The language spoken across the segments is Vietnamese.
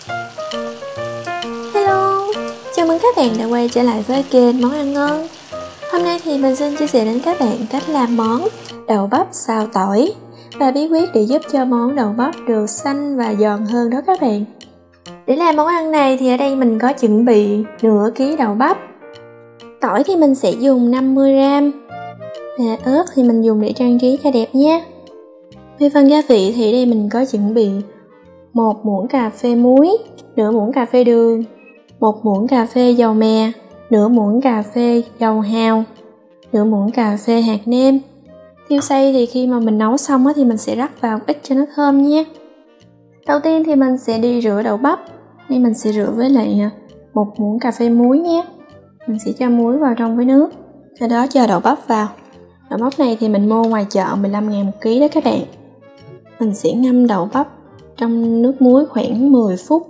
Hello, chào mừng các bạn đã quay trở lại với kênh Món Ăn Ngon. Hôm nay thì mình xin chia sẻ đến các bạn cách làm món đậu bắp xào tỏi và bí quyết để giúp cho món đậu bắp được xanh và giòn hơn đó các bạn. Để làm món ăn này thì ở đây mình có chuẩn bị nửa ký đậu bắp. Tỏi thì mình sẽ dùng 50g và ớt thì mình dùng để trang trí cho đẹp nhé. Về phần gia vị thì ở đây mình có chuẩn bị 1 muỗng cà phê muối, nửa muỗng cà phê đường, 1 muỗng cà phê dầu mè, nửa muỗng cà phê dầu hào, nửa muỗng cà phê hạt nêm. Tiêu xay thì khi mà mình nấu xong thì mình sẽ rắc vào ít cho nó thơm nhé. Đầu tiên thì mình sẽ đi rửa đậu bắp. Đây mình sẽ rửa với lại 1 muỗng cà phê muối nhé. Mình sẽ cho muối vào trong với nước, sau đó cho đậu bắp vào. Đậu bắp này thì mình mua ngoài chợ 15.000 một ký đó các bạn. Mình sẽ ngâm đậu bắp trong nước muối khoảng 10 phút.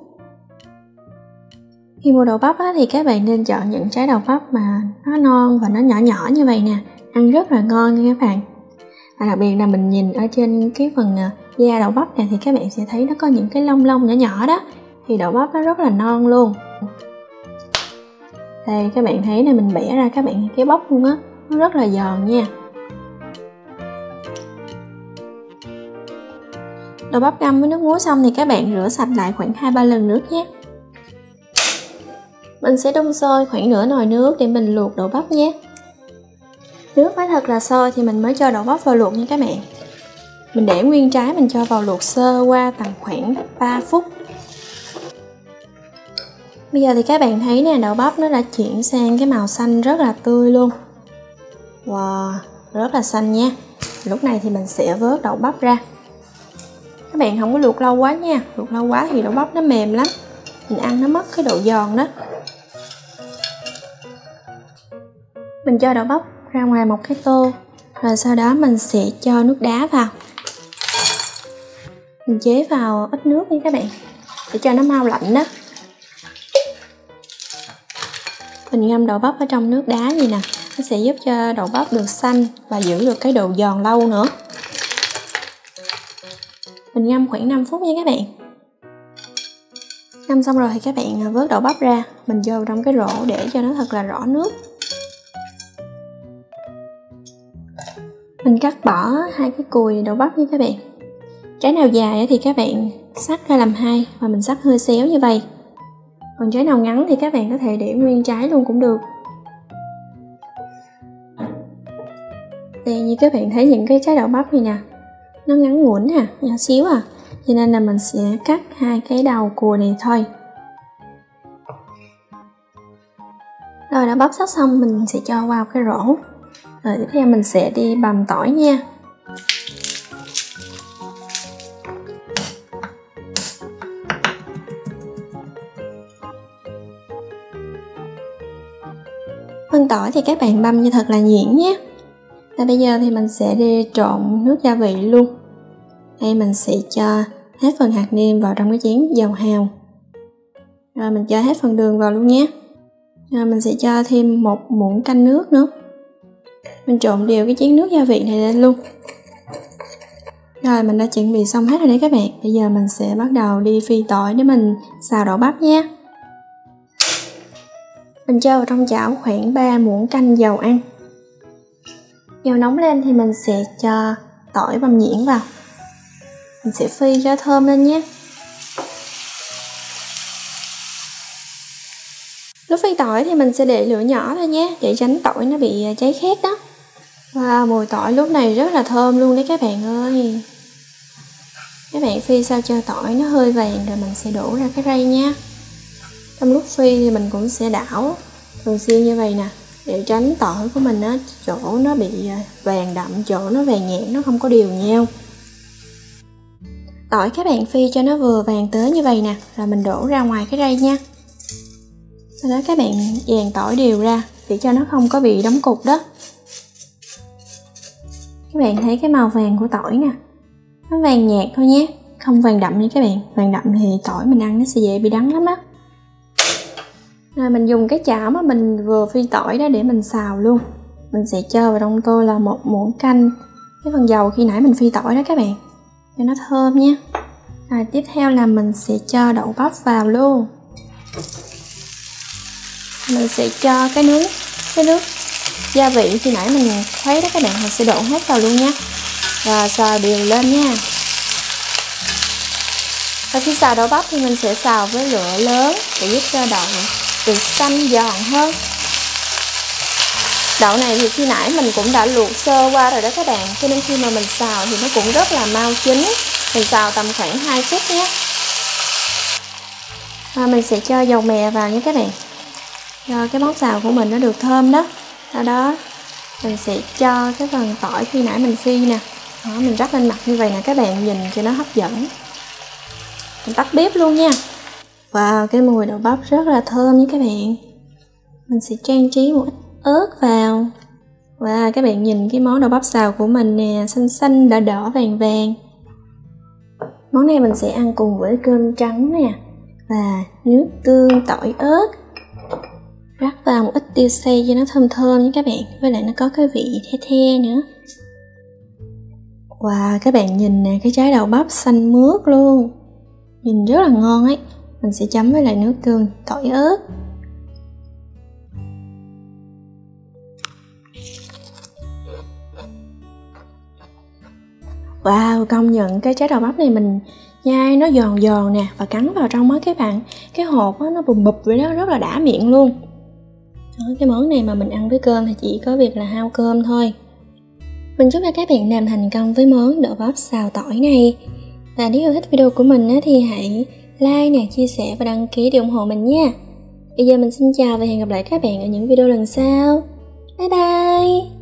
Khi mua đậu bắp thì các bạn nên chọn những trái đậu bắp mà nó non và nó nhỏ nhỏ như vậy nè, ăn rất là ngon nha các bạn. Và đặc biệt là mình nhìn ở trên cái phần da đậu bắp này thì các bạn sẽ thấy nó có những cái lông lông nhỏ nhỏ đó, thì đậu bắp nó rất là non luôn. Đây các bạn thấy này, mình bẻ ra các bạn thấy cái bóc luôn á, nó rất là giòn nha. Đậu bắp ngâm với nước muối xong thì các bạn rửa sạch lại khoảng 2-3 lần nước nhé. Mình sẽ đun sôi khoảng nửa nồi nước để mình luộc đậu bắp nhé. Nước phải thật là sôi thì mình mới cho đậu bắp vào luộc nha các bạn. Mình để nguyên trái mình cho vào luộc sơ qua tầm khoảng 3 phút. Bây giờ thì các bạn thấy nè, đậu bắp nó đã chuyển sang cái màu xanh rất là tươi luôn. Wow, rất là xanh nha. Lúc này thì mình sẽ vớt đậu bắp ra. Các bạn không có luộc lâu quá nha, luộc lâu quá thì đậu bắp nó mềm lắm, mình ăn nó mất cái độ giòn đó. Mình cho đậu bắp ra ngoài một cái tô, rồi sau đó mình sẽ cho nước đá vào. Mình chế vào ít nước nha các bạn, để cho nó mau lạnh đó. Mình ngâm đậu bắp ở trong nước đá gì nè, nó sẽ giúp cho đậu bắp được xanh và giữ được cái độ giòn lâu nữa. Mình ngâm khoảng 5 phút nha các bạn. Ngâm xong rồi thì các bạn vớt đậu bắp ra, mình cho vào trong cái rổ để cho nó thật là rõ nước. Mình cắt bỏ 2 cái cùi đậu bắp nha các bạn. Trái nào dài thì các bạn xắt ra làm 2 và mình xắt hơi xéo như vậy. Còn trái nào ngắn thì các bạn có thể để nguyên trái luôn cũng được. Đây, như các bạn thấy những cái trái đậu bắp này nè, nó ngắn ngủn nhỏ xíu cho nên là mình sẽ cắt 2 cái đầu cùi này thôi. Rồi đã bắp sắt xong mình sẽ cho vào cái rổ. Rồi tiếp theo mình sẽ đi bằm tỏi nha. Phần tỏi thì các bạn băm như thật là nhuyễn nhé. Và bây giờ thì mình sẽ đi trộn nước gia vị luôn. Đây mình sẽ cho hết phần hạt nêm vào trong cái chén dầu hào. Rồi mình cho hết phần đường vào luôn nhé. Rồi mình sẽ cho thêm 1 muỗng canh nước nữa. Mình trộn đều cái chén nước gia vị này lên luôn. Rồi mình đã chuẩn bị xong hết rồi đấy các bạn. Bây giờ mình sẽ bắt đầu đi phi tỏi để mình xào đậu bắp nha. Mình cho vào trong chảo khoảng 3 muỗng canh dầu ăn. Dầu nóng lên thì mình sẽ cho tỏi băm nhuyễn vào. Mình sẽ phi cho thơm lên nhé. Lúc phi tỏi thì mình sẽ để lửa nhỏ thôi nhé, để tránh tỏi nó bị cháy khét đó. Wow, mùi tỏi lúc này rất là thơm luôn đấy các bạn ơi. Các bạn phi sao cho tỏi nó hơi vàng rồi mình sẽ đổ ra cái rây nha. Trong lúc phi thì mình cũng sẽ đảo thường xuyên như vậy nè, để tránh tỏi của mình chỗ nó bị vàng đậm, chỗ nó vàng nhạt, nó không có đều nhau. Tỏi các bạn phi cho nó vừa vàng tới như vậy nè, rồi mình đổ ra ngoài cái rây nha. Sau đó các bạn dàn tỏi đều ra để cho nó không có bị đóng cục đó. Các bạn thấy cái màu vàng của tỏi nè, nó vàng nhạt thôi nhé, không vàng đậm nha các bạn. Vàng đậm thì tỏi mình ăn nó sẽ dễ bị đắng lắm á. Rồi mình dùng cái chảo mà mình vừa phi tỏi đó để mình xào luôn. Mình sẽ cho vào trong tô là 1 muỗng canh cái phần dầu khi nãy mình phi tỏi đó các bạn, cho nó thơm nha. Tiếp theo là mình sẽ cho đậu bắp vào luôn. Mình sẽ cho cái nước gia vị khi nãy mình thấy đó các bạn, mình sẽ đổ hết vào luôn nha. Và xào đều lên nha. Và khi xào đậu bắp thì mình sẽ xào với lửa lớn để giúp cho đậu được xanh giòn hơn. Đậu này thì khi nãy mình cũng đã luộc sơ qua rồi đó các bạn, cho nên khi mà mình xào thì nó cũng rất là mau chín. Mình xào tầm khoảng 2 phút nhé. Và mình sẽ cho dầu mè vào nha các bạn, cho cái món xào của mình nó được thơm đó. Sau đó mình sẽ cho cái phần tỏi khi nãy mình phi nè, đó, mình rắc lên mặt như vậy nè các bạn, nhìn cho nó hấp dẫn. Mình tắt bếp luôn nha. Wow, cái mùi đậu bắp rất là thơm nha các bạn. Mình sẽ trang trí một ít ớt vào. Wow, các bạn nhìn cái món đậu bắp xào của mình nè, xanh xanh đỏ đỏ vàng vàng. Món này mình sẽ ăn cùng với cơm trắng nè, và nước tương tỏi ớt. Rắc vào một ít tiêu xay cho nó thơm thơm nha các bạn, với lại nó có cái vị the the nữa. Wow, các bạn nhìn nè, cái trái đậu bắp xanh mướt luôn, nhìn rất là ngon ấy. Mình sẽ chấm với lại nước tương tỏi ớt. Wow, công nhận cái trái đậu bắp này mình nhai nó giòn giòn nè, và cắn vào trong á các bạn, cái hột á, nó bùm bụp vậy đó, rất là đã miệng luôn. Đó, cái món này mà mình ăn với cơm thì chỉ có việc là hao cơm thôi. Mình chúc cho các bạn làm thành công với món đậu bắp xào tỏi này. Và nếu yêu thích video của mình á, thì hãy like nè, chia sẻ và đăng ký để ủng hộ mình nha. Bây giờ mình xin chào và hẹn gặp lại các bạn ở những video lần sau. Bye bye.